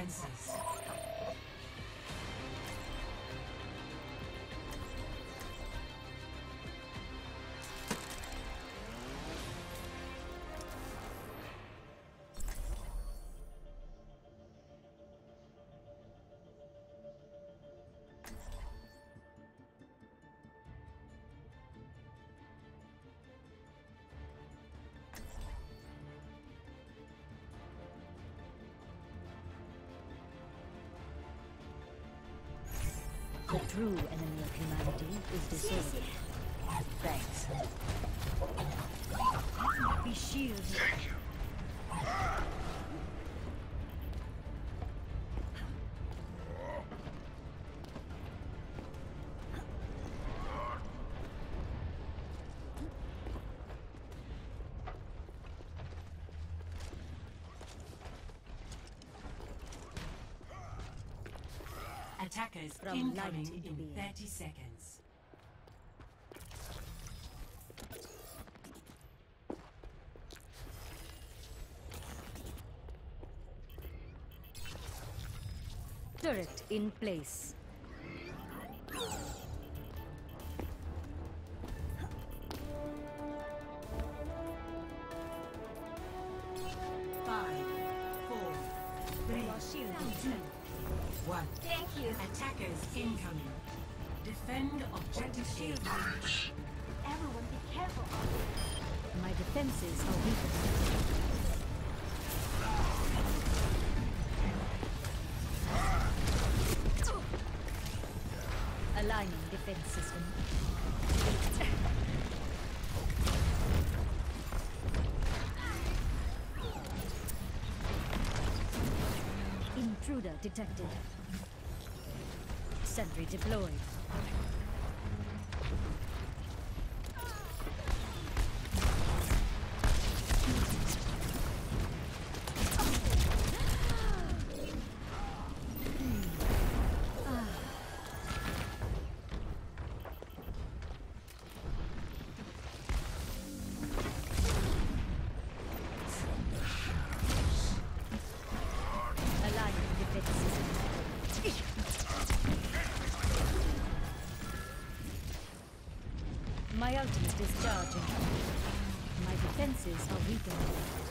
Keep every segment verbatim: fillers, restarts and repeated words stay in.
defenses. The true enemy of humanity is disorder. Thanks. Be shielded. Thank you. Attackers From incoming light into in being. thirty seconds. Turret in place. Five, four, three, Shield two, one. Thank you. Attackers incoming. Defend objective shield. Everyone be careful. My defenses are weakened. Aligning defense system. Intruder detected. Sentry deployed. Aligning defense system. My ultimate is charging. My defenses are weakened.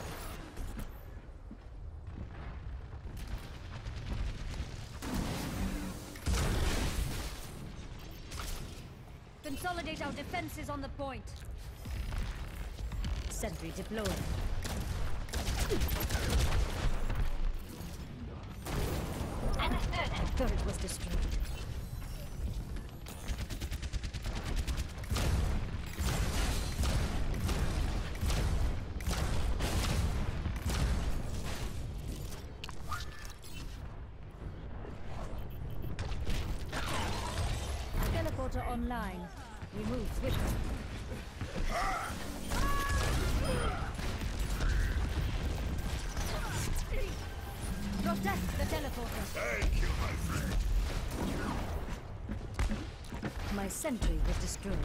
Consolidate our defenses on the point. Sentry deployed. Understood. Turret was destroyed. Teleporter online. We move swiftly. Protect the teleporter. Thank you, my friend. My sentry was destroyed.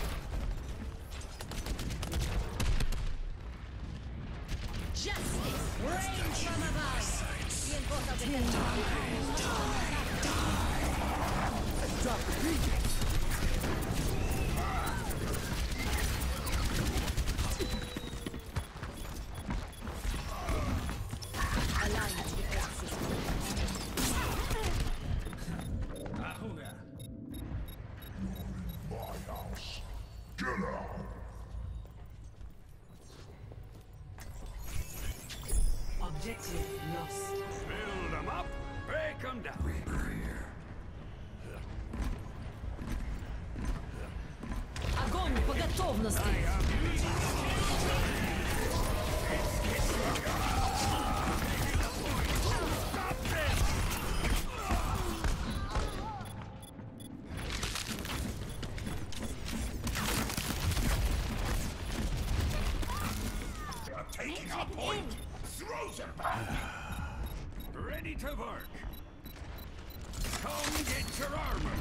Justice reigns from above. Reinforce our defense. Drop the beat. Alliance defense system. Ahunga. My house. Get out. Objective lost. Build them up, break them down. Огонь по готовности! Taking a point. Throw them back. Ready to work. Come get your armor.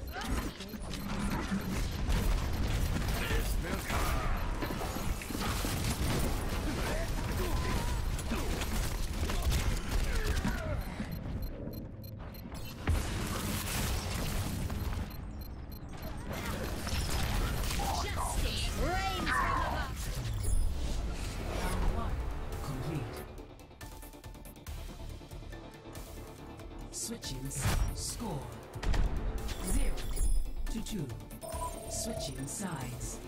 This will come. Switching s- score. Zero to two. Switching sides.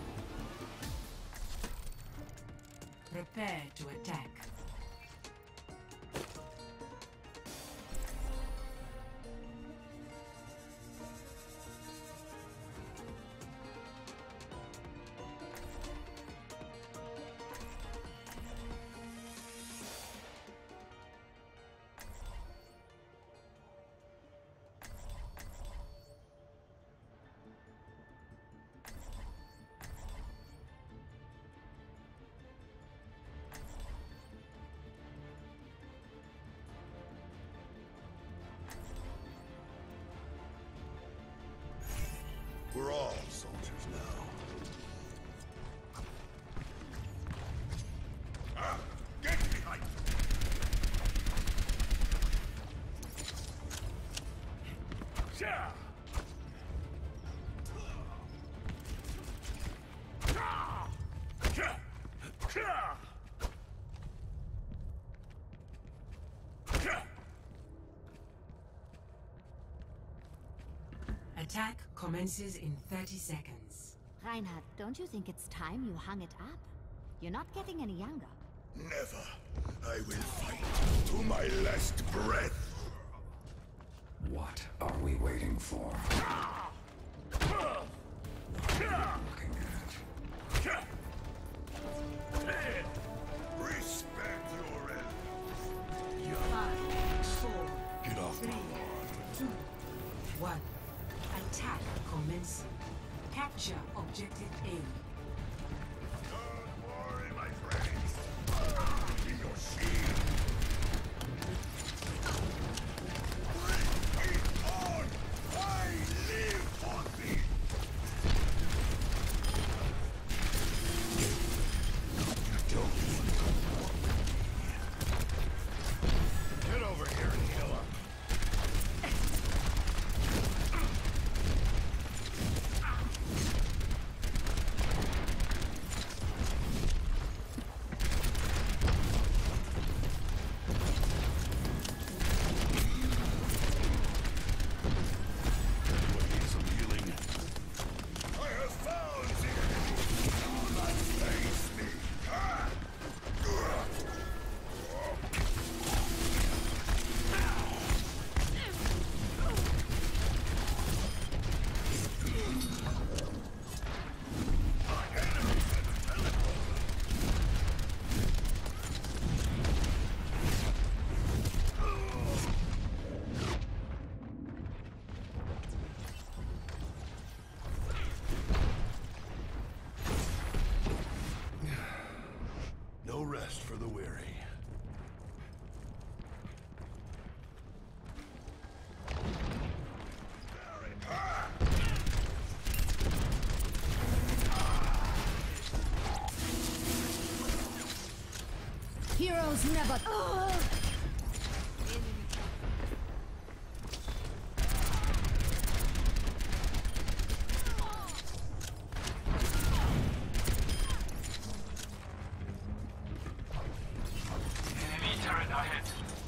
Prepare to attack. We're all soldiers now. Ah! Get behind me! Yeah! Attack commences in thirty seconds. Reinhard, don't you think it's time you hung it up? You're not getting any younger. Never. I will fight to my last breath. What are we waiting for? What are we looking at? Respect your elders. Five, four, Get off my three, lawn. two, one. Attack commencing. Capture objective A. Don't worry, my friends. Be your shield. Bring it on! I live for thee! You don't want to war with me. Get over here and heal up. No rest for the weary. Heroes never... Enemy turret ahead.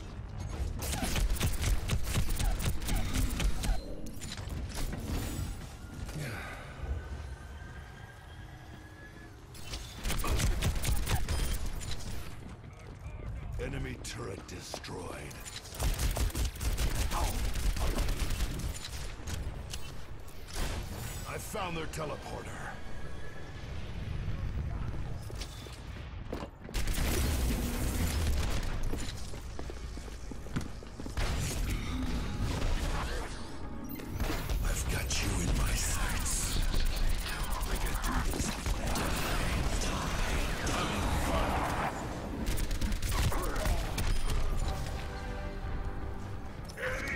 Enemy turret destroyed. I found their teleporter. I've got you in my sights. I can do this.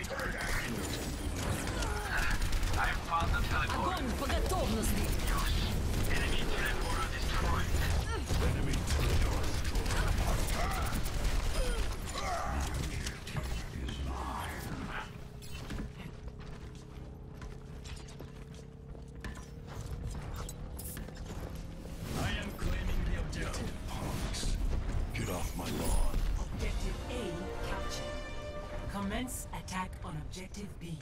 I found the teleporter. Огонь по готовности! Commence attack on objective B.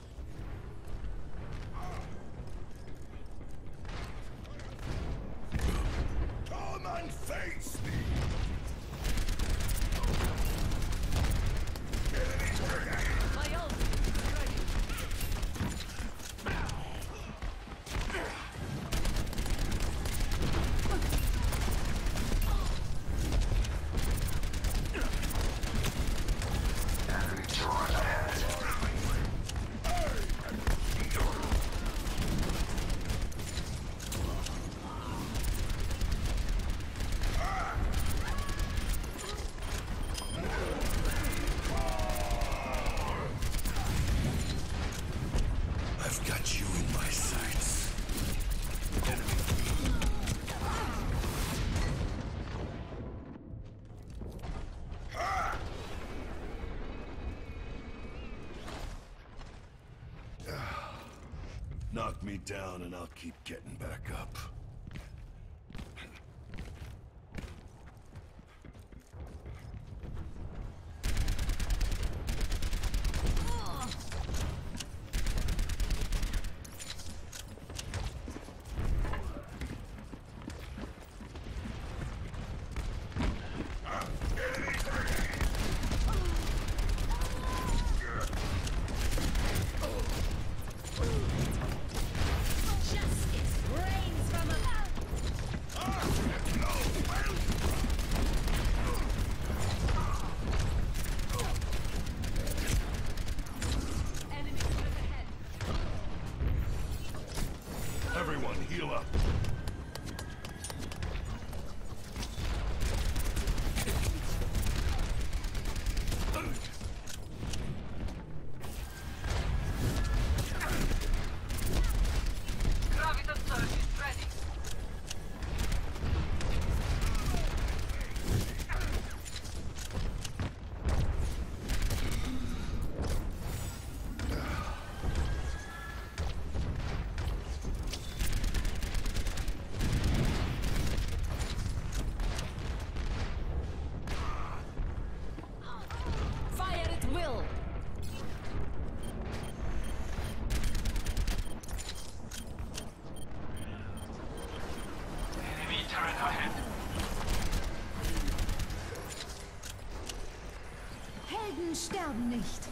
Come and face me! My ult is ready. Enemy turret ahead. I've got you in my sights. Knock me down and I'll keep getting back up. Justice reigns from above. Enemy turret ahead. Everyone, heal up. Graviton surge is ready. Fire at will. Enemy turret ahead. Helden sterben nicht.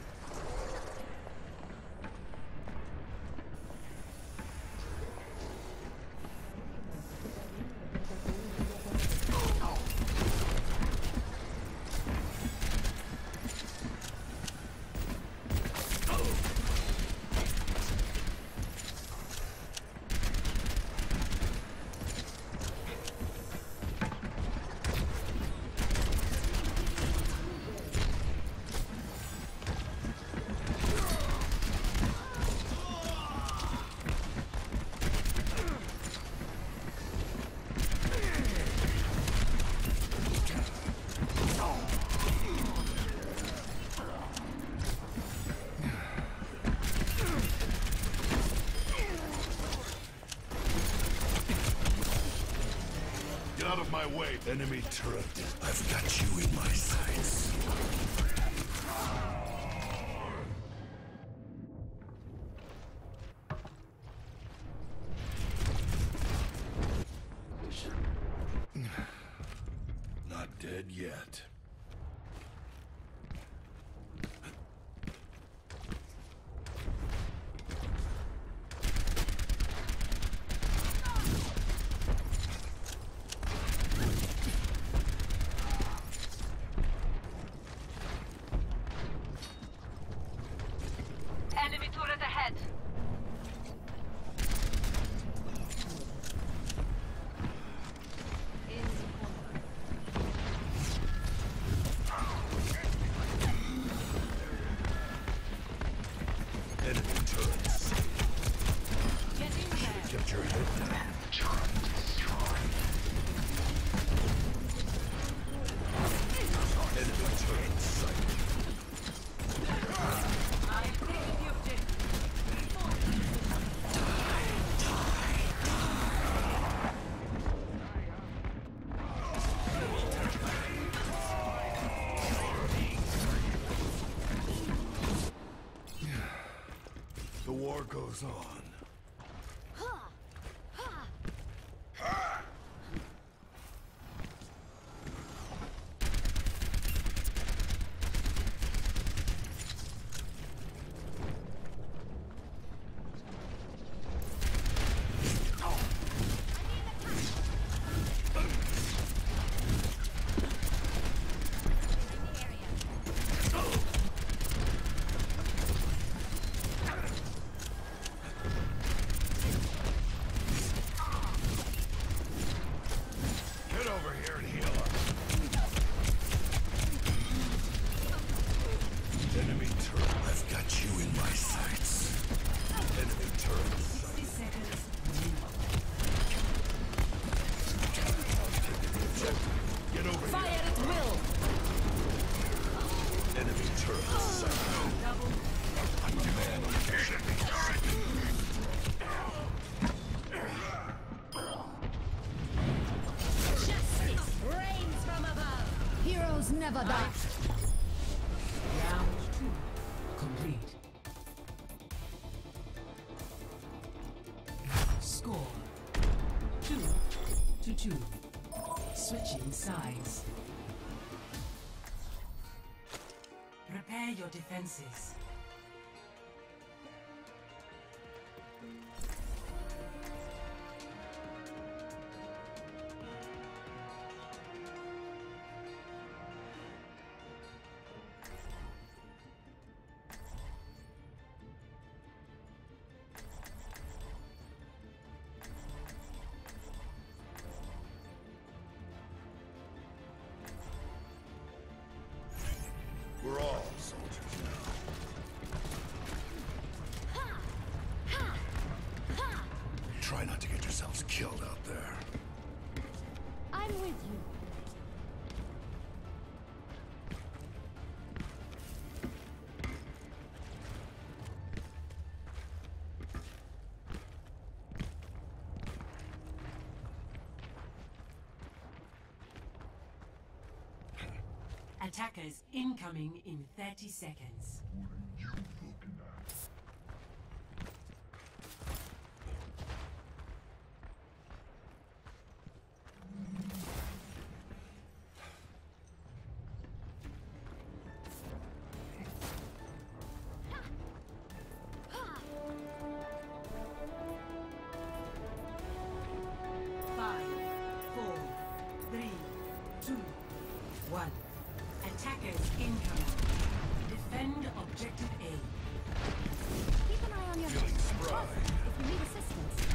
Get out of my way, enemy turret. I've got you in my sights. Not dead yet. Enemy turret ahead. The war goes on. Never die. Round two complete. Score two to two. Switching sides. Prepare your defenses. We're all soldiers now. Try not to get yourselves killed out there. I'm with you. Attackers incoming in thirty seconds. Five, four, three, two, one. Attackers incoming. Defend objective A. Keep an eye on your Feeling spry. if you need assistance.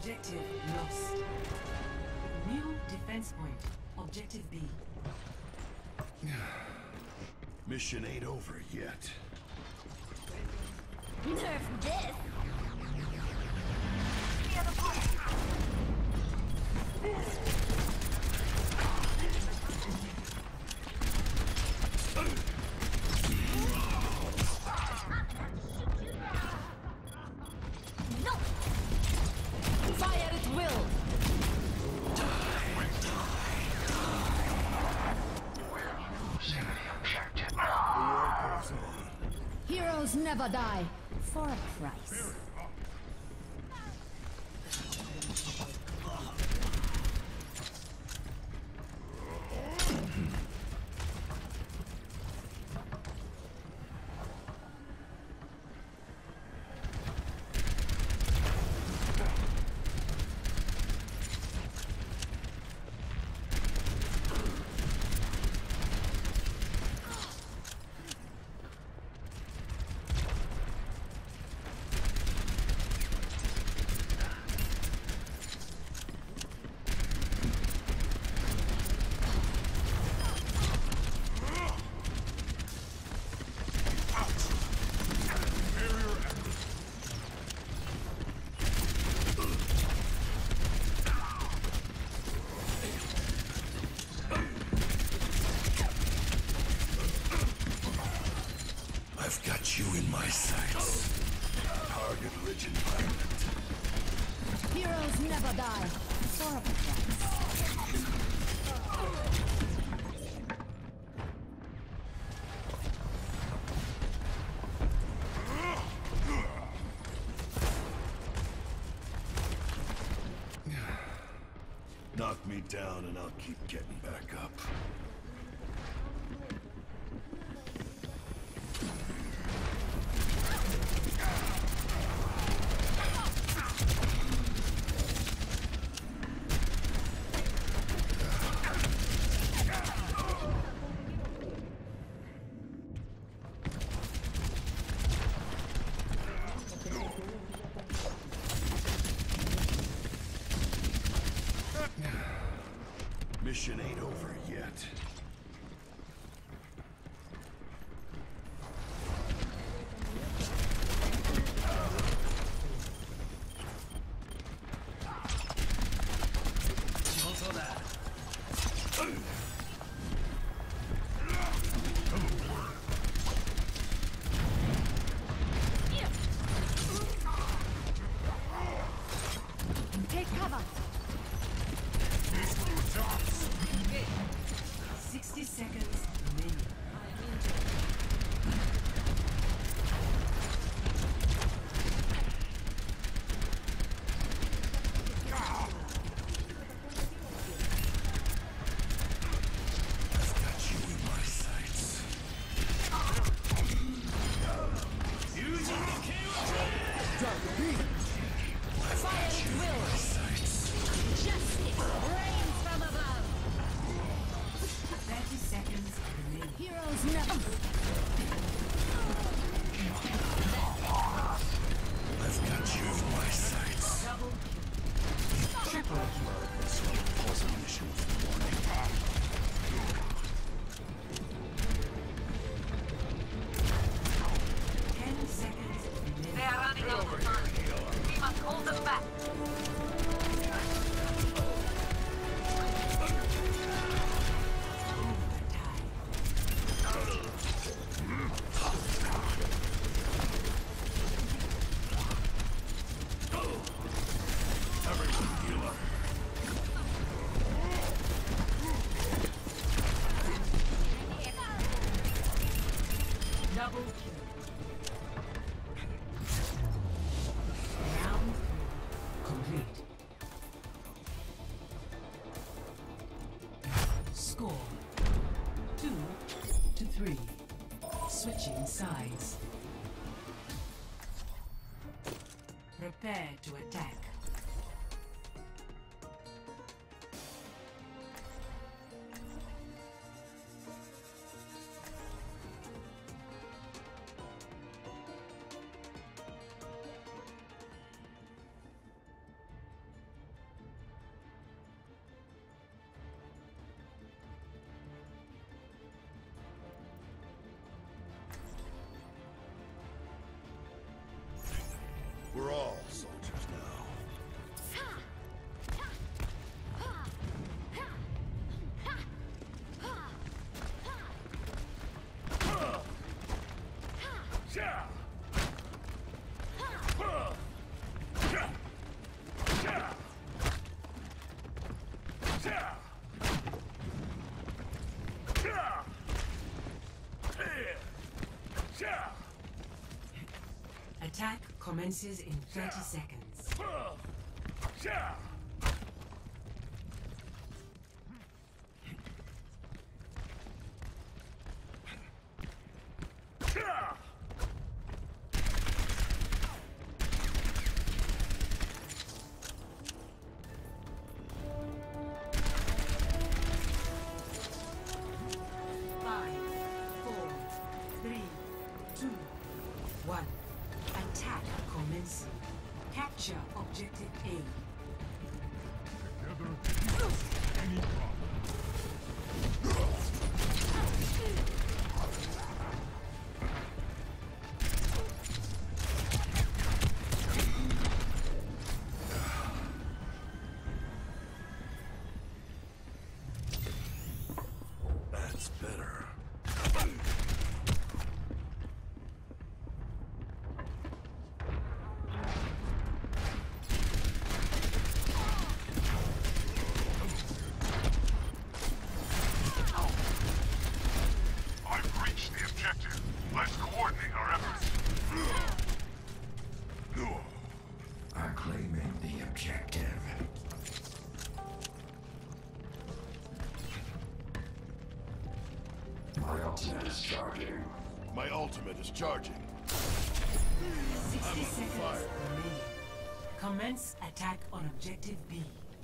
Objective lost. New defense point. Objective B. Mission ain't over yet. Nerf this! No! Fire at will! Heroes never die. For a price. I've got you in my sights. Target-rich environment. Heroes never die. For a price. Knock me down and I'll keep getting back up. Mission ain't over yet. Take cover. sixty seconds remaining. I've got you in my sights. I've got you in my sights. Justice reigns from above. thirty seconds remaining. Heroes never. I've got you in my sights. Double Triple blood. This one was a mission with warning. ten seconds remaining. They are running out of time. We must hold them back. Everyone heal up. Double kill. Round complete. Score two to three. Switching sides. Prepare to attack. Attack commences in thirty seconds. Five, four, three, two, one. Attack commencing. Capture objective A. Any problem? That's better. I've reached the objective. Let's coordinate our efforts. I'm claiming the objective. My ultimate is charging. My ultimate is charging. sixty seconds remaining. Commence attack on objective B.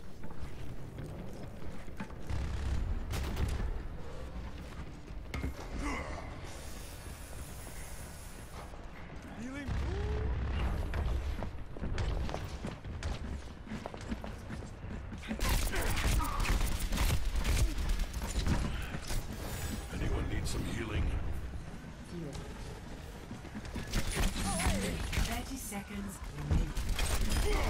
Healing. Anyone need some healing? thirty seconds remaining.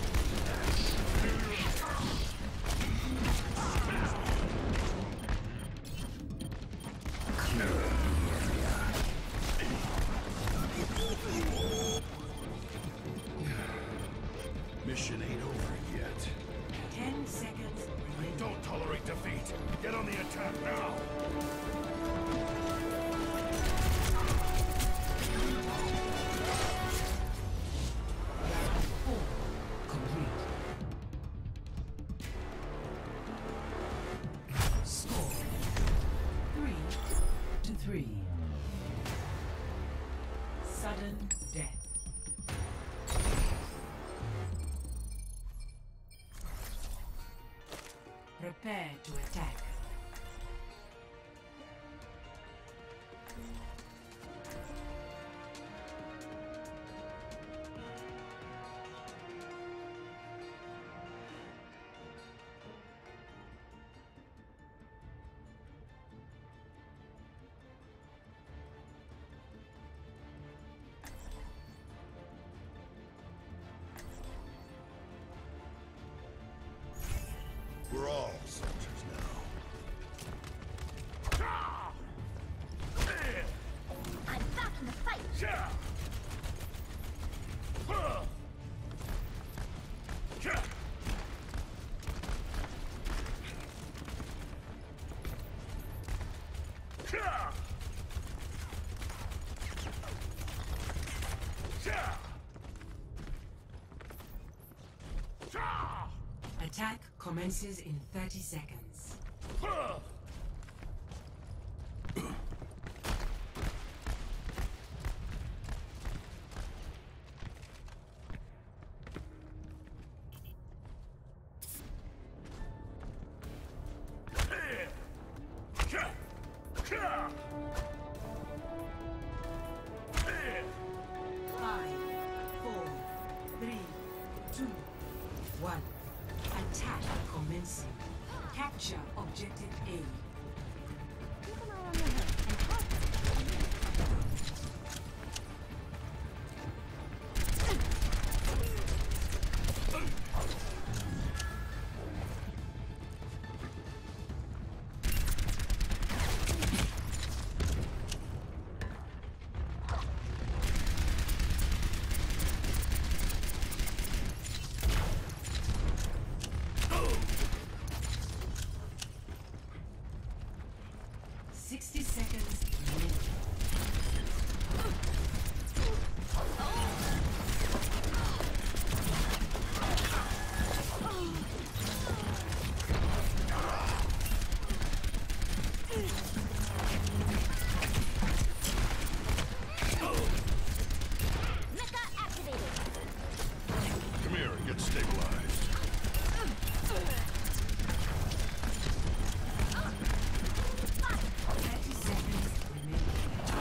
Mission ain't over yet. ten seconds remaining. Don't tolerate defeat. Get on the attack now. Four. Complete. Score. Three to three. Sudden death. Prepare to attack. We're all soldiers now. I'm back in the fight. Attack commences in thirty seconds. Five, four, three, two, one. Attack commencing. Capture objective A. Keep an eye on your head and help. Stabilized. thirty seconds remaining.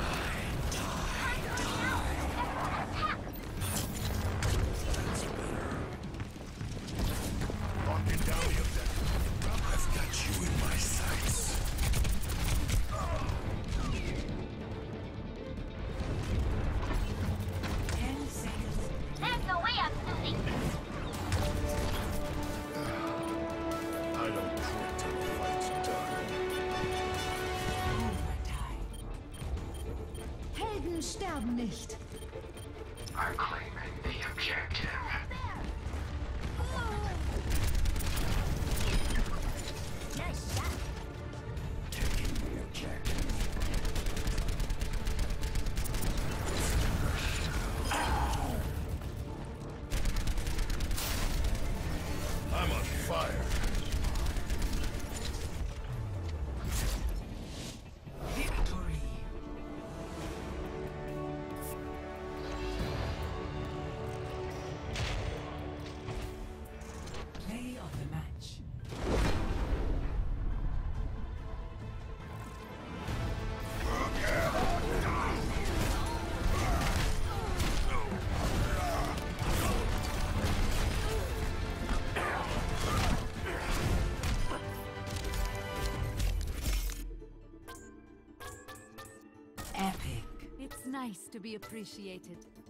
Locking down the objective. I've got you in my sights. ten seconds. There's no way I'm losing this. I don't quit till the fight's done. Overtime. Helden sterben nicht. I'm claiming the objective. Nice shot. Taking the objective. I'm on fire. Victory. Play of the match. Epic. It's nice to be appreciated.